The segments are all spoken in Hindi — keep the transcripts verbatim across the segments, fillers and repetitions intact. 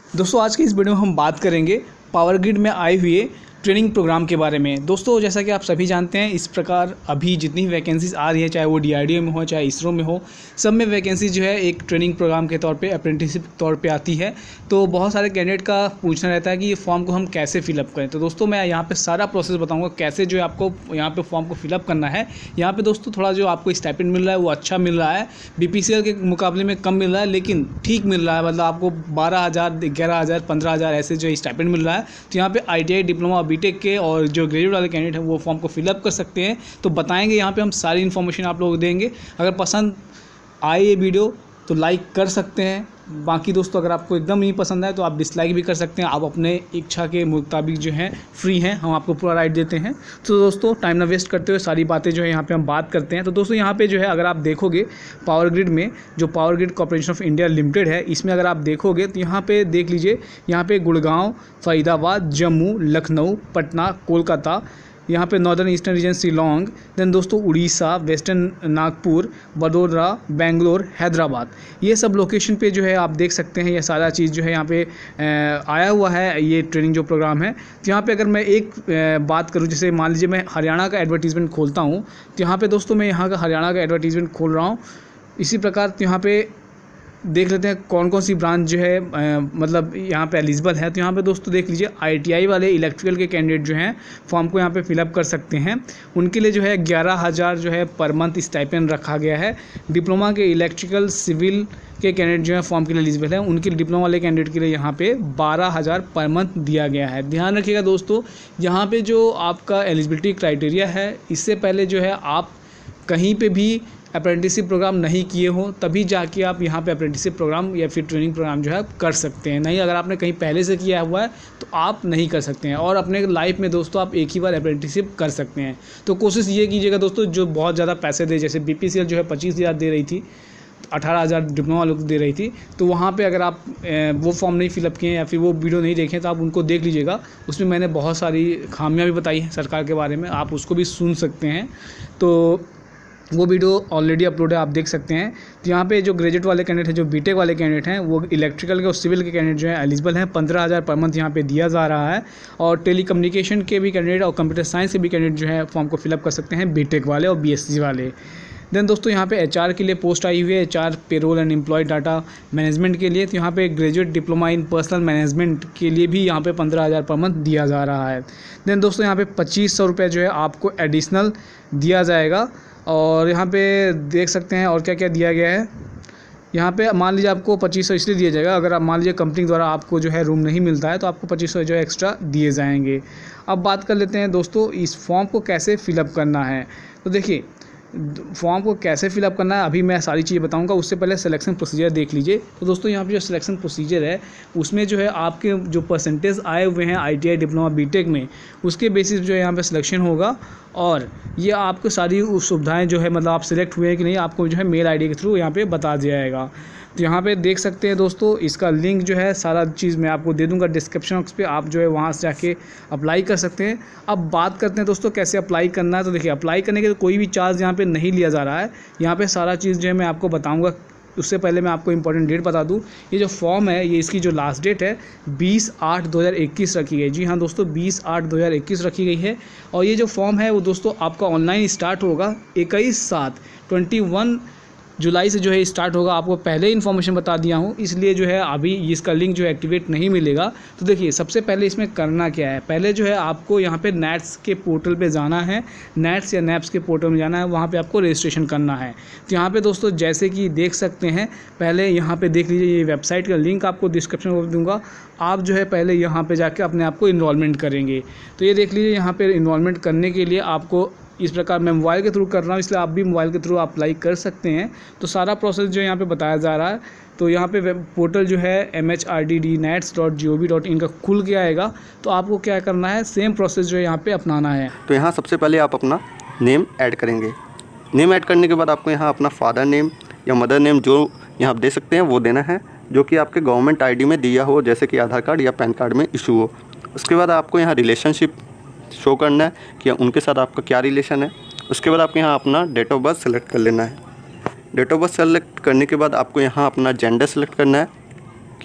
दोस्तों आज की इस वीडियो में हम बात करेंगे पावर ग्रिड में आए हुए ट्रेनिंग प्रोग्राम के बारे में। दोस्तों जैसा कि आप सभी जानते हैं, इस प्रकार अभी जितनी वैकेंसीज आ रही है, चाहे वो डीआरडीओ में हो चाहे इसरो में हो, सब में वैकेंसी जो है एक ट्रेनिंग प्रोग्राम के तौर पे अप्रेंटिसशिप के तौर पे आती है। तो बहुत सारे कैंडिडेट का पूछना रहता है कि ये फॉर्म को हम कैसे फिलअप करें। तो दोस्तों मैं यहाँ पे सारा प्रोसेस बताऊँगा कैसे जो है आपको यहाँ पे फॉर्म को फिलअप करना है। यहाँ पे दोस्तों थोड़ा जो आपको स्टाइपेंड मिल रहा है वो अच्छा मिल रहा है, बीपीसीएल के मुकाबले में कम मिल रहा है, लेकिन ठीक मिल रहा है। मतलब आपको बारह हज़ार ग्यारह हज़ार पंद्रह हज़ार ऐसे जो स्टाइपेंड मिल रहा है। तो यहाँ पे आईटीआई डिप्लोमा बीटेक के और जो ग्रेजुएट वाले कैंडिडेट हैं वो फॉर्म को फिलअप कर सकते हैं। तो बताएंगे यहाँ पे हम सारी इन्फॉर्मेशन आप लोग देंगे। अगर पसंद आए ये वीडियो तो लाइक कर सकते हैं। बाकी दोस्तों अगर आपको एकदम नहीं पसंद आए तो आप डिसलाइक भी कर सकते हैं। आप अपने इच्छा के मुताबिक जो है फ्री हैं, हम आपको पूरा राइट देते हैं। तो दोस्तों टाइम ना वेस्ट करते हुए सारी बातें जो है यहाँ पे हम बात करते हैं। तो दोस्तों यहाँ पे जो है अगर आप देखोगे पावर ग्रिड में, जो power grid corporation of India limited है, इसमें अगर आप देखोगे तो यहाँ पे देख लीजिए, यहाँ पे गुड़गांव, फरीदाबाद, जम्मू, लखनऊ, पटना, कोलकाता, यहाँ पे northern eastern region Shillong, then दोस्तों उड़ीसा, वेस्टर्न नागपुर, वडोदरा, बेंगलोर, हैदराबाद, ये सब लोकेशन पे जो है आप देख सकते हैं। ये सारा चीज़ जो है यहाँ पे आया हुआ है, ये ट्रेनिंग जो प्रोग्राम है। तो यहाँ पे अगर मैं एक बात करूँ, जैसे मान लीजिए मैं हरियाणा का एडवर्टीज़मेंट खोलता हूँ, तो यहाँ पे दोस्तों मैं यहाँ का हरियाणा का एडवर्टीज़मेंट खोल रहा हूँ। इसी प्रकार तो यहाँ पे देख लेते हैं कौन कौन सी ब्रांच जो है आ, मतलब यहाँ पे एलिजिबल है। तो यहाँ पे दोस्तों देख लीजिए, आईटीआई वाले इलेक्ट्रिकल के कैंडिडेट जो हैं फॉर्म को यहाँ पे फिलअप कर सकते हैं। उनके लिए जो है ग्यारह हज़ार जो है पर मंथ स्टाइपेंड रखा गया है। डिप्लोमा के इलेक्ट्रिकल सिविल के कैंडिडेट जो है फॉर्म के लिए एलिजिबल है, उनके डिप्लोमा वाले कैंडिडेट के लिए यहाँ पे बारह हज़ार पर मंथ दिया गया है। ध्यान रखिएगा दोस्तों, यहाँ पे जो आपका एलिजिबिलिटी क्राइटेरिया है, इससे पहले जो है आप कहीं पे भी अप्रेंटिसशिप प्रोग्राम नहीं किए हो तभी जाके आप यहाँ पे अप्रेंटिसशिप प्रोग्राम या फिर ट्रेनिंग प्रोग्राम जो है कर सकते हैं। नहीं, अगर आपने कहीं पहले से किया हुआ है तो आप नहीं कर सकते हैं। और अपने लाइफ में दोस्तों आप एक ही बार अप्रेंटिसशिप कर सकते हैं। तो कोशिश ये कीजिएगा दोस्तों, जो बहुत ज़्यादा पैसे दे, जैसे बीपीसीएल जो है पच्चीस हज़ार दे रही थी, अठारह हज़ार डिप्लोमा वालों को दे रही थी, तो वहाँ पे अगर आप वो फॉर्म नहीं फिलअप किए या फिर वो वीडियो नहीं देखें तो आप उनको देख लीजिएगा। उसमें मैंने बहुत सारी खामियां भी बताई हैं सरकार के बारे में, आप उसको भी सुन सकते हैं। तो वो वीडियो ऑलरेडी अपलोड है, आप देख सकते हैं। तो यहाँ पे जो ग्रेजुएट वाले कैंडिडेट हैं, जो बीटेक वाले कैंडिडेट हैं, वो इलेक्ट्रिकल के और सिविल के कैंडिडेट जो है एलिजिबल हैं। पंद्रह हज़ार पर मंथ यहाँ पे दिया जा रहा है। और टेलीकम्युनिकेशन के भी कैंडिडेट और कंप्यूटर साइंस के भी कैंडिडेट जो है फॉर्म को फिलअप कर सकते हैं, बीटेक वाले और बीएससी वाले। देन दोस्तों यहाँ पे एचआर के लिए पोस्ट आई हुई है, HR payroll and employ data management के लिए। तो यहाँ पे graduate diploma in personnel management के लिए भी यहाँ पे पंद्रह हज़ार पर मंथ दिया जा रहा है। देन दोस्तों यहाँ पे पच्चीस सौ रुपये जो है आपको एडिशनल दिया जाएगा। और यहाँ पे देख सकते हैं और क्या क्या दिया गया है। यहाँ पे मान लीजिए आपको पच्चीस सौ इसलिए दिया जाएगा, अगर आप मान लीजिए कंपनी द्वारा आपको जो है रूम नहीं मिलता है तो आपको पच्चीस सौ जो है एक्स्ट्रा दिए जाएंगे। अब बात कर लेते हैं दोस्तों इस फॉर्म को कैसे फिलअप करना है। तो देखिए फॉर्म को कैसे फिलअप करना है अभी मैं सारी चीज़ें बताऊंगा, उससे पहले सिलेक्शन प्रोसीजर देख लीजिए। तो दोस्तों यहाँ पे जो सिलेक्शन प्रोसीजर है उसमें जो है आपके जो परसेंटेज आए हुए हैं आईटीआई डिप्लोमा बीटेक में, उसके बेसिस जो है यहाँ पे सिलेक्शन होगा। और ये आपको सारी सुविधाएं जो है, मतलब आप सिलेक्ट हुए हैं कि नहीं, आपको जो है मेल आईडी के थ्रू यहाँ पे बता दिया जाएगा। तो यहाँ पे देख सकते हैं दोस्तों, इसका लिंक जो है सारा चीज़ मैं आपको दे दूंगा डिस्क्रिप्शन बॉक्स पे, आप जो है वहाँ से जाके अप्लाई कर सकते हैं। अब बात करते हैं दोस्तों कैसे अप्लाई करना है। तो देखिए अप्लाई करने के लिए कोई भी चार्ज यहाँ पे नहीं लिया जा रहा है। यहाँ पे सारा चीज़ जो है मैं आपको बताऊँगा। उससे पहले मैं आपको इंपॉर्टेंट डेट बता दूं, ये जो फॉर्म है ये इसकी जो लास्ट डेट है बीस आठ दो हज़ार इक्कीस रखी गई। जी हाँ दोस्तों, बीस आठ दो हज़ार इक्कीस रखी गई है। और ये जो फॉर्म है वो दोस्तों आपका ऑनलाइन स्टार्ट होगा इक्कीस सात ट्वेंटी वन जुलाई से जो है स्टार्ट होगा। आपको पहले इन्फॉर्मेशन बता दिया हूँ, इसलिए जो है अभी इसका लिंक जो है एक्टिवेट नहीं मिलेगा। तो देखिए सबसे पहले इसमें करना क्या है, पहले जो है आपको यहाँ पे नेट्स के पोर्टल पे जाना है, नेट्स या नैप्स के पोर्टल में जाना है, वहाँ पे आपको रजिस्ट्रेशन करना है। तो यहाँ पे दोस्तों जैसे कि देख सकते हैं, पहले यहाँ पे देख लीजिए, ये वेबसाइट का लिंक आपको डिस्क्रिप्शन में दूँगा। आप जो है पहले यहाँ पर जाके अपने आप को इन्वॉल्वमेंट करेंगे। तो ये देख लीजिए, यहाँ पर इन्वॉल्वमेंट करने के लिए आपको इस प्रकार मैं मोबाइल के थ्रू कर रहा हूँ, इसलिए आप भी मोबाइल के थ्रू अप्लाई कर सकते हैं। तो सारा प्रोसेस जो यहाँ पे बताया जा रहा है। तो यहाँ पे वेब पोर्टल जो है M H R D D nets dot G O V dot in का खुल के आएगा। तो आपको क्या करना है, सेम प्रोसेस जो है यहाँ पे अपनाना है। तो यहाँ सबसे पहले आप अपना नेम ऐड करेंगे। नेम ऐड करने के बाद आपको यहाँ अपना फादर नेम या मदर नेम जो यहाँ आप दे सकते हैं वो देना है, जो कि आपके गवर्नमेंट आई डी में दिया हो, जैसे कि आधार कार्ड या पैन कार्ड में इशू हो। उसके बाद आपको यहाँ रिलेशनशिप शो करना है कि उनके साथ आपका क्या रिलेशन है। उसके बाद आपको यहाँ अपना डेट ऑफ बर्थ सेलेक्ट कर लेना है। डेट ऑफ बर्थ सेलेक्ट करने के बाद आपको यहाँ अपना जेंडर सेलेक्ट करना है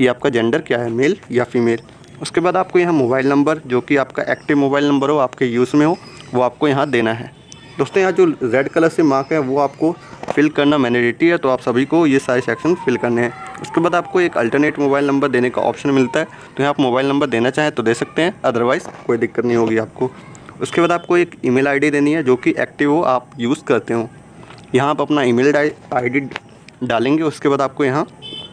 कि आपका जेंडर क्या है, मेल या फीमेल। उसके बाद आपको यहाँ मोबाइल नंबर, जो कि आपका एक्टिव मोबाइल नंबर हो, आपके यूज़ में हो, वो आपको यहाँ देना है। दोस्तों यहाँ जो रेड कलर से मार्क है वो आपको फिल करना मैंडेटरी है, तो आप सभी को ये सारे सेक्शन फिल करने हैं। उसके बाद आपको एक अल्टरनेट मोबाइल नंबर देने का ऑप्शन मिलता है, तो यहाँ आप मोबाइल नंबर देना चाहें तो दे सकते हैं, अदरवाइज़ कोई दिक्कत नहीं होगी आपको। उसके बाद आपको एक ईमेल आईडी देनी है जो कि एक्टिव हो, आप यूज़ करते हो। यहाँ आप अपना ईमेल आईडी डालेंगे। उसके बाद आपको यहाँ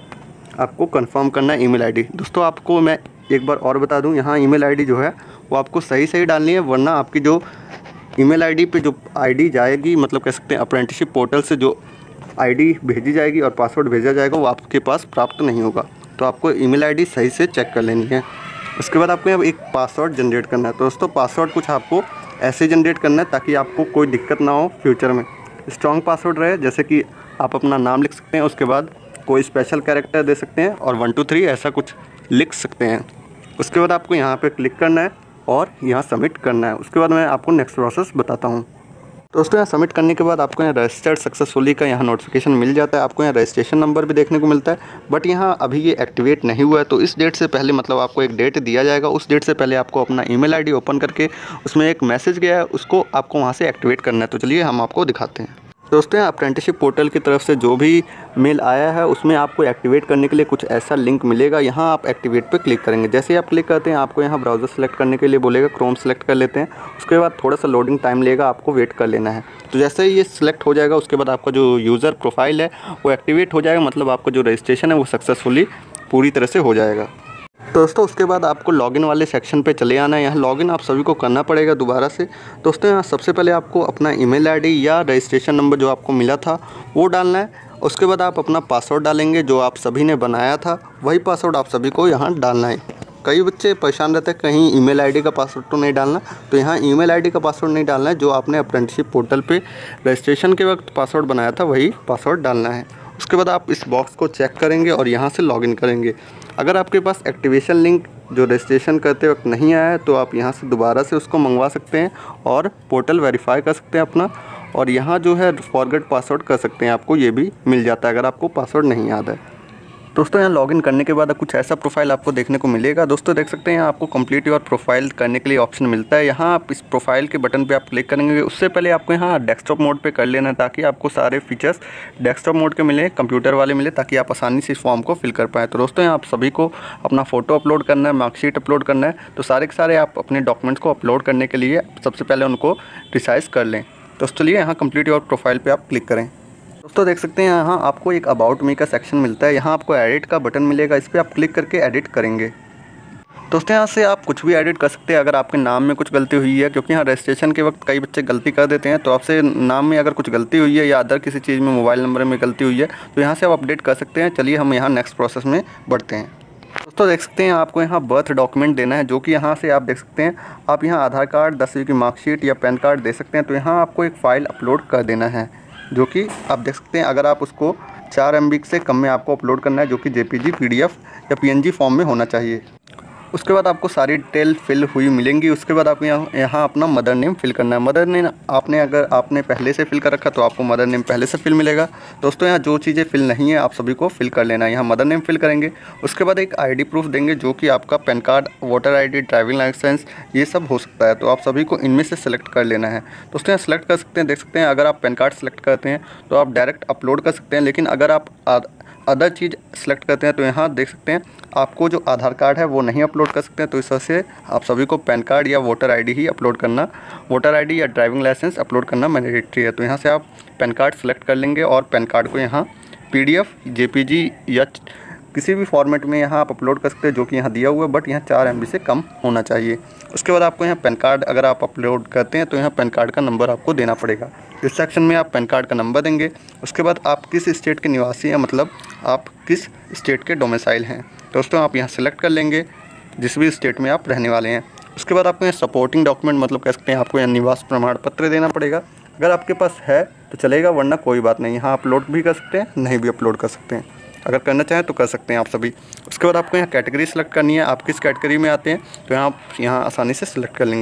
आपको कंफर्म करना है ईमेल आईडी। दोस्तों आपको मैं एक बार और बता दूँ, यहाँ ईमेल आईडी जो है वो आपको सही सही डालनी है, वरना आपकी जो ईमेल आईडी पे जो आईडी जाएगी, मतलब कह सकते हैं अप्रेंटिसशिप पोर्टल से जो आईडी भेजी जाएगी और पासवर्ड भेजा जाएगा वो आपके पास प्राप्त नहीं होगा। तो आपको ईमेल आईडी सही से चेक कर लेनी है। उसके बाद आपको एक पासवर्ड जनरेट करना है। तो दोस्तों पासवर्ड कुछ आपको ऐसे जनरेट करना है ताकि आपको कोई दिक्कत ना हो फ्यूचर में। स्ट्रॉन्ग पासवर्ड रहे, जैसे कि आप अपना नाम लिख सकते हैं, उसके बाद कोई स्पेशल कैरेक्टर दे सकते हैं और वन टू थ्री ऐसा कुछ लिख सकते हैं। उसके बाद आपको यहाँ पे क्लिक करना है और यहाँ सबमिट करना है। उसके बाद मैं आपको नेक्स्ट प्रोसेस बताता हूँ। दोस्तों यहाँ सबमिट करने के बाद आपको यहाँ रजिस्टर्ड सक्सेसफुली का यहाँ नोटिफिकेशन मिल जाता है। आपको यहाँ रजिस्ट्रेशन नंबर भी देखने को मिलता है, बट यहाँ अभी ये एक्टिवेट नहीं हुआ है। तो इस डेट से पहले, मतलब आपको एक डेट दिया जाएगा, उस डेट से पहले आपको अपना ईमेल आईडी ओपन करके उसमें एक मैसेज गया है, उसको आपको वहाँ से एक्टिवेट करना है। तो चलिए हम आपको दिखाते हैं। दोस्तों यहाँ अप्रेंटिसशिप पोर्टल की तरफ से जो भी मेल आया है उसमें आपको एक्टिवेट करने के लिए कुछ ऐसा लिंक मिलेगा। यहाँ आप एक्टिवेट पे क्लिक करेंगे। जैसे ही आप क्लिक करते हैं आपको यहाँ ब्राउज़र सेलेक्ट करने के लिए बोलेगा, क्रोम सेलेक्ट कर लेते हैं। उसके बाद थोड़ा सा लोडिंग टाइम लेगा, आपको वेट कर लेना है। तो जैसे ही ये सिलेक्ट हो जाएगा उसके बाद आपका जो यूज़र प्रोफाइल है वो एक्टिवेट हो जाएगा, मतलब आपका जो रजिस्ट्रेशन है वो सक्सेसफुली पूरी तरह से हो जाएगा। दोस्तों उसके बाद आपको लॉगिन वाले सेक्शन पे चले आना है। यहाँ लॉगिन आप सभी को करना पड़ेगा दोबारा से। दोस्तों यहाँ सबसे पहले आपको अपना ईमेल आईडी या रजिस्ट्रेशन नंबर जो आपको मिला था वो डालना है। उसके बाद आप अपना पासवर्ड डालेंगे, जो आप सभी ने बनाया था वही पासवर्ड आप सभी को यहाँ डालना है। कई बच्चे परेशान रहते हैं कहीं ईमेल आईडी का पासवर्ड तो नहीं डालना, तो यहाँ ईमेल आईडी का पासवर्ड नहीं डालना है, जो आपने अप्रेंटिसशिप पोर्टल पे रजिस्ट्रेशन के वक्त पासवर्ड बनाया था वही पासवर्ड डालना है। उसके बाद आप इस बॉक्स को चेक करेंगे और यहाँ से लॉगिन करेंगे। अगर आपके पास एक्टिवेशन लिंक जो रजिस्ट्रेशन करते वक्त नहीं आया है तो आप यहाँ से दोबारा से उसको मंगवा सकते हैं और पोर्टल वेरीफाई कर सकते हैं अपना, और यहाँ जो है फॉरगेट पासवर्ड कर सकते हैं, आपको ये भी मिल जाता है अगर आपको पासवर्ड नहीं याद है। दोस्तों यहाँ लॉगिन करने के बाद कुछ ऐसा प्रोफाइल आपको देखने को मिलेगा। दोस्तों देख सकते हैं यहाँ आपको कंप्लीट योर प्रोफाइल करने के लिए ऑप्शन मिलता है। यहाँ आप इस प्रोफाइल के बटन पे आप क्लिक करेंगे। उससे पहले आपको यहाँ डेस्कटॉप मोड पे कर लेना है ताकि आपको सारे फीचर्स डेस्कटॉप मोड के मिले, कंप्यूटर वाले मिले, ताकि आप आसानी से इस फॉर्म को फिल कर पाएँ। तो दोस्तों यहाँ आप सभी को अपना फ़ोटो अपलोड करना है, मार्कशीट अपलोड करना है। तो सारे के सारे आप अपने डॉक्यूमेंट्स को अपलोड करने के लिए सबसे पहले उनको रिसाइज कर लें। दोस्तों चलिए यहाँ कंप्लीट योर प्रोफाइल पे आप क्लिक करें। दोस्तों देख सकते हैं यहाँ आपको एक अबाउट मी का सेक्शन मिलता है। यहाँ आपको एडिट का बटन मिलेगा, इस पर आप क्लिक करके एडिट करेंगे। दोस्तों यहाँ से आप कुछ भी एडिट कर सकते हैं। अगर आपके नाम में कुछ गलती हुई है, क्योंकि यहाँ रजिस्ट्रेशन के वक्त कई बच्चे गलती कर देते हैं, तो आपसे नाम में अगर कुछ गलती हुई है या अदर किसी चीज़ में मोबाइल नंबर में गलती हुई है तो यहाँ से आप अपडेट कर सकते हैं। चलिए हम यहाँ नेक्स्ट प्रोसेस में बढ़ते हैं। दोस्तों देख सकते हैं आपको यहाँ बर्थ डॉक्यूमेंट देना है, जो कि यहाँ से आप देख सकते हैं आप यहाँ आधार कार्ड, दसवीं की मार्कशीट या पैन कार्ड दे सकते हैं। तो यहाँ आपको एक फ़ाइल अपलोड कर देना है, जो कि आप देख सकते हैं अगर आप उसको चार एम बी से कम में आपको अपलोड करना है, जो कि J P G, P D F या पी एन जी फॉर्म में होना चाहिए। उसके बाद आपको सारी डिटेल फिल हुई मिलेंगी। उसके बाद आपको यहाँ यहाँ अपना मदर नेम फिल करना है। मदर नेम आपने अगर आपने पहले से फिल कर रखा तो आपको मदर नेम पहले से फिल मिलेगा। दोस्तों यहाँ जो चीज़ें फिल नहीं है आप सभी को फिल कर लेना है। यहाँ मदर नेम फिल करेंगे। उसके बाद एक आईडी प्रूफ देंगे, जो कि आपका PAN card, voter ID, driving licence, ये सब हो सकता है। तो आप सभी को इनमें से सेलेक्ट कर लेना है। दोस्तों यहाँ सेलेक्ट कर सकते हैं, देख सकते हैं अगर आप पैन कार्ड सेलेक्ट करते हैं तो आप डायरेक्ट अपलोड कर सकते हैं, लेकिन अगर आप अदर चीज़ सेलेक्ट करते हैं तो यहाँ देख सकते हैं आपको जो आधार कार्ड है वो नहीं अपलोड कर सकते हैं। तो इस वजह से आप सभी को पैन कार्ड या वोटर आईडी ही अपलोड करना, वोटर आईडी या ड्राइविंग लाइसेंस अपलोड करना मैंडेटरी है। तो यहाँ से आप पैन कार्ड सेलेक्ट कर लेंगे और पैन कार्ड को यहाँ पीडीएफ, जेपीजी या किसी भी फॉर्मेट में यहाँ आप अपलोड कर सकते हैं, जो कि यहाँ दिया हुआ है, बट यहाँ चार एम बी से कम होना चाहिए। उसके बाद आपको यहाँ पैन कार्ड अगर आप अपलोड करते हैं तो यहाँ पैन कार्ड का नंबर आपको देना पड़ेगा। इस सेक्शन में आप पैन कार्ड का नंबर देंगे। उसके बाद आप किस स्टेट के निवासी हैं, मतलब आप किस स्टेट के डोमिसाइल हैं, दोस्तों आप यहाँ सेलेक्ट कर लेंगे जिस भी स्टेट में आप रहने वाले हैं। उसके बाद आपको यहाँ सपोर्टिंग डॉक्यूमेंट, मतलब कह सकते हैं आपको यहाँ निवास प्रमाण पत्र देना पड़ेगा। अगर आपके पास है तो चलेगा, वरना कोई बात नहीं, यहाँ अपलोड भी कर सकते हैं, नहीं भी अपलोड कर सकते हैं। अगर करना चाहें तो कर सकते हैं आप सभी। उसके बाद आपको यहाँ कैटेगरी सेलेक्ट करनी है, आप किस कैटेगरी में आते हैं तो यहाँ आप यहाँ आसानी से सिलेक्ट कर लेंगे।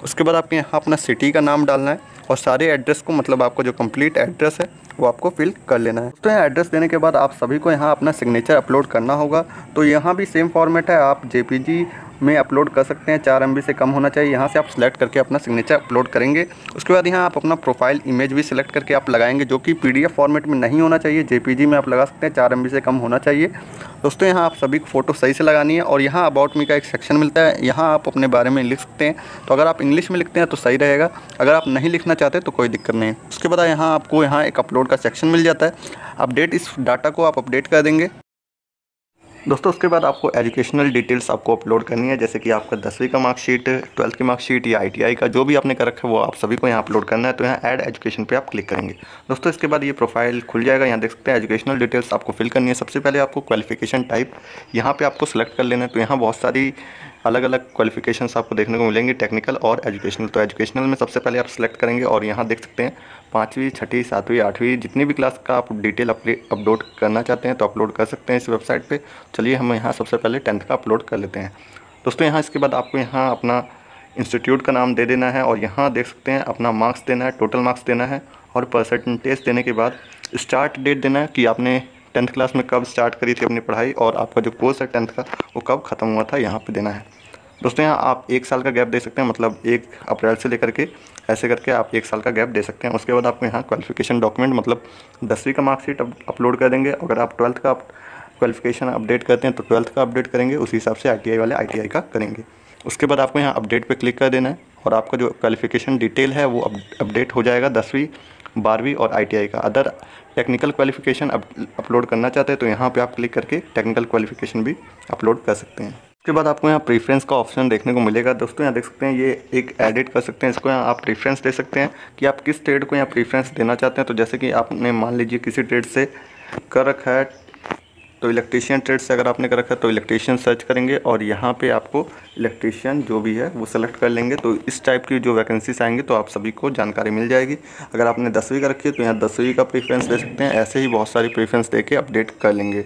उसके बाद आपके यहाँ अपना सिटी का नाम डालना है और सारे एड्रेस को, मतलब आपका जो कंप्लीट एड्रेस है वो आपको फिल कर लेना है। तो यहाँ एड्रेस देने के बाद आप सभी को यहाँ अपना सिग्नेचर अपलोड करना होगा। तो यहाँ भी सेम फॉर्मेट है, आप जेपीजी में अपलोड कर सकते हैं, चार एम बी से कम होना चाहिए। यहाँ से आप सिलेक्ट करके अपना सिग्नेचर अपलोड करेंगे। उसके बाद यहाँ आप अपना प्रोफाइल इमेज भी सिलेक्ट करके आप लगाएंगे, जो कि पीडीएफ फॉर्मेट में नहीं होना चाहिए, जेपीजी में आप लगा सकते हैं, चार एम बी से कम होना चाहिए। दोस्तों यहाँ आप सभी को फ़ोटो सही से लगानी है। और यहाँ अबाउट मी का एक सेक्शन मिलता है, यहाँ आप अपने बारे में लिख सकते हैं। तो अगर आप इंग्लिश में लिखते हैं तो सही रहेगा, अगर आप नहीं लिखना चाहते तो कोई दिक्कत नहीं है। उसके बाद यहाँ आपको यहाँ एक अपलोड का सेक्शन मिल जाता है, अपडेट, इस डाटा को आप अपडेट कर देंगे। दोस्तों उसके बाद आपको एजुकेशनल डिटेल्स आपको अपलोड करनी है, जैसे कि आपका दसवीं का मार्कशीट, ट्वेल्थ की मार्कशीट या आईटीआई का जो भी आपने कर रखा है वो आप सभी को यहाँ अपलोड करना है। तो यहाँ ऐड एजुकेशन पे आप क्लिक करेंगे। दोस्तों इसके बाद ये प्रोफाइल खुल जाएगा। यहाँ देख सकते हैं एजुकेशनल डिटेल्स आपको फिल करनी है। सबसे पहले आपको क्वालिफिकेशन टाइप यहाँ पर आपको सेलेक्ट कर लेना है। तो यहाँ बहुत सारी अलग अलग क्वालिफिकेशंस आपको देखने को मिलेंगी, टेक्निकल और एजुकेशनल। तो एजुकेशनल में सबसे पहले आप सेलेक्ट करेंगे और यहाँ देख सकते हैं पाँचवीं, छठी, सातवीं, आठवीं, जितनी भी क्लास का आप डिटेल अपलोड करना चाहते हैं तो अपलोड कर सकते हैं इस वेबसाइट पे। चलिए हम यहाँ सबसे पहले टेंथ का अपलोड कर लेते हैं। दोस्तों यहाँ इसके बाद आपको यहाँ अपना इंस्टीट्यूट का नाम दे देना है और यहाँ देख सकते हैं अपना मार्क्स देना है, टोटल मार्क्स देना है और परसेंटेज देने के बाद स्टार्ट डेट देना है कि आपने टेंथ क्लास में कब स्टार्ट करी थी अपनी पढ़ाई और आपका जो कोर्स है टेंथ का वो कब ख़त्म हुआ था, यहाँ पे देना है। दोस्तों यहाँ आप एक साल का गैप दे सकते हैं, मतलब एक अप्रैल से लेकर के ऐसे करके आप एक साल का गैप दे सकते हैं। उसके बाद आपको यहाँ क्वालिफिकेशन डॉक्यूमेंट, मतलब दसवीं का मार्कशीट अपलोड कर देंगे। अगर आप ट्वेल्थ का क्वालिफिकेशन अपडेट करते हैं तो ट्वेल्थ का अपडेट करेंगे, उसी हिसाब से आई टी आई वाले आई टी आई का करेंगे। उसके बाद आपको यहाँ अपडेट पर क्लिक कर देना है और आपका जो क्वालिफिकेशन डिटेल है वो अपडेट हो जाएगा दसवीं, बारहवीं और आई टी आई का। अदर टेक्निकल क्वालिफिकेशन अपलोड करना चाहते हैं तो यहाँ पे आप क्लिक करके टेक्निकल क्वालिफिकेशन भी अपलोड कर सकते हैं। उसके बाद आपको यहाँ प्रीफ्रेंस का ऑप्शन देखने को मिलेगा। दोस्तों यहाँ देख सकते हैं ये एक एडिट कर सकते हैं, इसको यहाँ आप प्रीफ्रेंस दे सकते हैं कि आप किस ट्रेड को यहाँ प्रीफ्रेंस देना चाहते हैं। तो जैसे कि आपने मान लीजिए किसी ट्रेड से कर रखा है तो इलेक्ट्रीशियन ट्रेड से अगर आपने कर रखा है तो इलेक्ट्रीशियन सर्च करेंगे और यहाँ पे आपको इलेक्ट्रीशियन जो भी है वो सेलेक्ट कर लेंगे। तो इस टाइप की जो वैकेंसीज आएंगी तो आप सभी को जानकारी मिल जाएगी। अगर आपने दसवीं का रखी है तो यहाँ दसवीं का प्रेफरेंस दे सकते हैं। ऐसे ही बहुत सारी प्रेफरेंस दे के अपडेट कर लेंगे।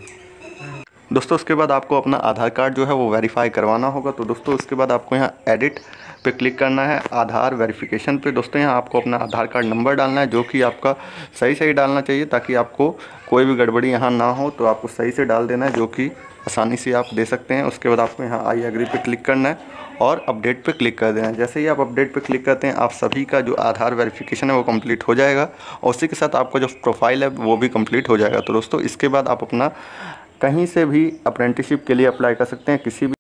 दोस्तों उसके बाद आपको अपना आधार कार्ड जो है वो वेरीफाई करवाना होगा। तो दोस्तों उसके बाद आपको यहाँ एडिट पे क्लिक करना है, आधार वेरिफिकेशन पे। दोस्तों यहाँ आपको अपना आधार कार्ड नंबर डालना है, जो कि आपका सही सही डालना चाहिए ताकि आपको कोई भी गड़बड़ी यहाँ ना हो। तो आपको सही से डाल देना है, जो कि आसानी से आप दे सकते हैं। उसके बाद आपको यहाँ आई एग्री पे क्लिक करना है और अपडेट पे क्लिक कर देना है। जैसे ही आप अपडेट पे क्लिक करते हैं आप सभी का जो आधार वेरिफिकेशन है वो कंप्लीट हो जाएगा और उसी के साथ आपका जो प्रोफाइल है वो भी कंप्लीट हो जाएगा। तो दोस्तों इसके बाद आप अपना कहीं से भी अप्रेंटिसशिप के लिए अप्लाई कर सकते हैं, किसी भी